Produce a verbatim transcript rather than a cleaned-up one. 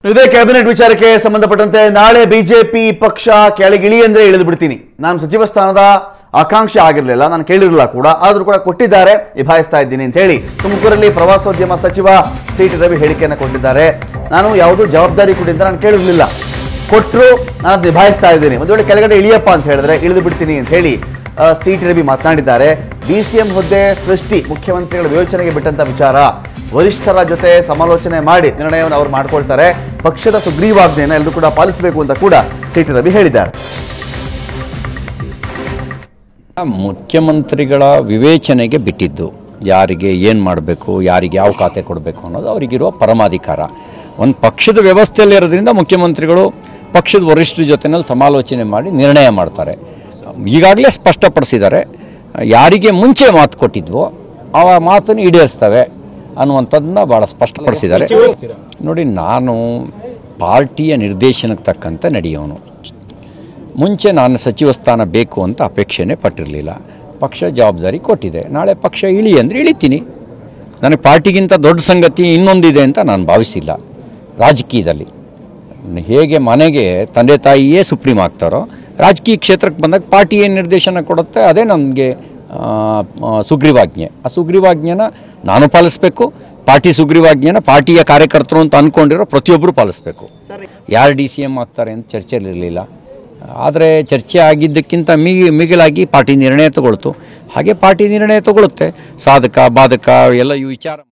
ಇದೇ ಕ್ಯಾಬಿನೆಟ್ ವಿಚಾರಕ್ಕೆ ಸಂಬಂಧಪಟ್ಟಂತೆ ನಾಳೆ ಬಿಜೆಪಿ ಪಕ್ಷ ಕೆಳಗಿಳಿ ಅಂದ್ರೆ ಇಳಿದು ಬಿಡ್ತೀನಿ. ನಾನು ಸಚಿವ ಸ್ಥಾನದ ಆಕಾಂಕ್ಷೆ ಆಗಿರಲಿಲ್ಲ, ನಾನು ಕೇಳಿರಲಿಲ್ಲ ಕೂಡ, ಆದರೂ ಕೂಡ ಕೊಟ್ಟಿದ್ದಾರೆ, ನಿಭಾಯಿಸ್ತಾ ಇದ್ದೀನಿ ಅಂತ ಹೇಳಿ ತುಮಕೂರಲ್ಲಿ ಪ್ರವಾಸೋದ್ಯಮ ಸಚಿವ ಸಿ ಟಿ ರವಿ ಹೇಳಿಕೆಯನ್ನು ಕೊಟ್ಟಿದ್ದಾರೆ. ನಾನು ಯಾವುದೂ ಜವಾಬ್ದಾರಿ ಕೊಟ್ಟಿದ್ದ ನಾನು ಕೇಳಿರಲಿಲ್ಲ, ಕೊಟ್ಟರು ನಾನು ನಿಭಾಯಿಸ್ತಾ ಇದ್ದೀನಿ. ಒಂದು ವೇಳೆ ಕೆಳಗಡೆ ಇಳಿಯಪ್ಪ ಅಂತ ಹೇಳಿದ್ರೆ ಇಳಿದು ಬಿಡ್ತೀನಿ ಅಂತ ಹೇಳಿ ಸಿ ಟಿ ರವಿ ಮಾತನಾಡಿದ್ದಾರೆ. ಡಿ ಸಿ ಎಂ ಹುದ್ದೆ ಸೃಷ್ಟಿ ಮುಖ್ಯಮಂತ್ರಿಗಳ ವಿವೇಚನೆಗೆ ಬಿಟ್ಟಂತ ವಿಚಾರ, ವರಿಷ್ಠರ ಜೊತೆ ಸಮಾಲೋಚನೆ ಮಾಡಿ ನಿರ್ಣಯವನ್ನು ಅವರು ಮಾಡ್ಕೊಳ್ತಾರೆ. ಪಕ್ಷದ ಸುಗ್ರೀವಾಜ್ಞೆಯನ್ನು ಎಲ್ಲರೂ ಕೂಡ ಪಾಲಿಸಬೇಕು ಅಂತ ಕೂಡ ಸಿ ಟಿ ರವಿ ಹೇಳಿದ್ದಾರೆ. ಮುಖ್ಯಮಂತ್ರಿಗಳ ವಿವೇಚನೆಗೆ ಬಿಟ್ಟಿದ್ದು, ಯಾರಿಗೆ ಏನು ಮಾಡಬೇಕು, ಯಾರಿಗೆ ಯಾವ ಖಾತೆ ಕೊಡಬೇಕು ಅನ್ನೋದು ಅವರಿಗಿರುವ ಪರಮಾಧಿಕಾರ. ಒಂದು ಪಕ್ಷದ ವ್ಯವಸ್ಥೆಯಲ್ಲಿ ಇರೋದ್ರಿಂದ ಮುಖ್ಯಮಂತ್ರಿಗಳು ಪಕ್ಷದ ವರಿಷ್ಠರ ಜೊತೆಯಲ್ಲಿ ಸಮಾಲೋಚನೆ ಮಾಡಿ ನಿರ್ಣಯ ಮಾಡ್ತಾರೆ. ಈಗಾಗಲೇ ಸ್ಪಷ್ಟಪಡಿಸಿದ್ದಾರೆ, ಯಾರಿಗೆ ಮುಂಚೆ ಮಾತು ಕೊಟ್ಟಿದ್ವೋ ಆ ಮಾತನ್ನು ಈಡೇರಿಸ್ತವೆ ಅನ್ನುವಂಥದ್ದನ್ನ ಭಾಳ ಸ್ಪಷ್ಟಪಡಿಸಿದ್ದಾರೆ. ನೋಡಿ, ನಾನು ಪಾರ್ಟಿಯ ನಿರ್ದೇಶನಕ್ಕೆ ತಕ್ಕಂತೆ ನಡೆಯೋನು. ಮುಂಚೆ ನಾನು ಸಚಿವ ಸ್ಥಾನ ಬೇಕು ಅಂತ ಅಪೇಕ್ಷೆನೇ ಪಟ್ಟಿರಲಿಲ್ಲ. ಪಕ್ಷ ಜವಾಬ್ದಾರಿ ಕೊಟ್ಟಿದೆ. ನಾಳೆ ಪಕ್ಷ ಇಳಿ ಅಂದರೆ ಇಳಿತೀನಿ. ನನಗೆ ಪಾರ್ಟಿಗಿಂತ ದೊಡ್ಡ ಸಂಗತಿ ಇನ್ನೊಂದಿದೆ ಅಂತ ನಾನು ಭಾವಿಸಿಲ್ಲ. ರಾಜಕೀಯದಲ್ಲಿ ಹೇಗೆ ಮನೆಗೆ ತಂದೆ ತಾಯಿಯೇ ಸುಪ್ರೀಂ ಆಗ್ತಾರೋ, ರಾಜಕೀಯ ಕ್ಷೇತ್ರಕ್ಕೆ ಬಂದಾಗ ಪಾರ್ಟಿ ಏನು ನಿರ್ದೇಶನ ಕೊಡುತ್ತೆ ಅದೇ ನನಗೆ ಸುಗ್ರೀವಾಜ್ಞೆ. ಆ ಸುಗ್ರೀವಾಜ್ಞೆನ ನಾನು ಪಾಲಿಸಬೇಕು. ಪಾರ್ಟಿ ಸುಗ್ರೀವಾಜ್ಞೆನ ಪಾರ್ಟಿಯ ಕಾರ್ಯಕರ್ತರು ಅಂತ ಅಂದ್ಕೊಂಡಿರೋ ಪ್ರತಿಯೊಬ್ಬರು ಪಾಲಿಸಬೇಕು. ಯಾರು ಡಿ ಸಿ ಎಮ್ ಆಗ್ತಾರೆ ಅಂತ ಚರ್ಚೆಯಲ್ಲಿರಲಿಲ್ಲ. ಆದರೆ ಚರ್ಚೆ ಆಗಿದ್ದಕ್ಕಿಂತ ಮಿಗಿ ಮಿಗಿಲಾಗಿ ಪಾರ್ಟಿ ನಿರ್ಣಯ ತಗೊಳ್ತು. ಹಾಗೆ ಪಾರ್ಟಿ ನಿರ್ಣಯ ತಗೊಳುತ್ತೆ. ಸಾಧಕ ಬಾಧಕ ಎಲ್ಲ ಈ ವಿಚಾರ